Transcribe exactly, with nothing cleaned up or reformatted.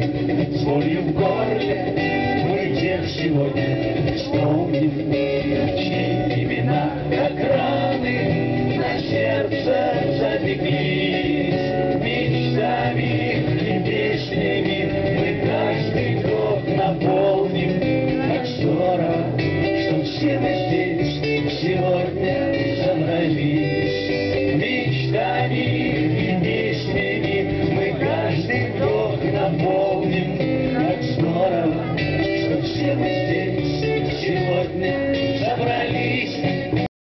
с болью в горле мы тех сегодня вспомним, чьи имена, как раны, на сердце залегли.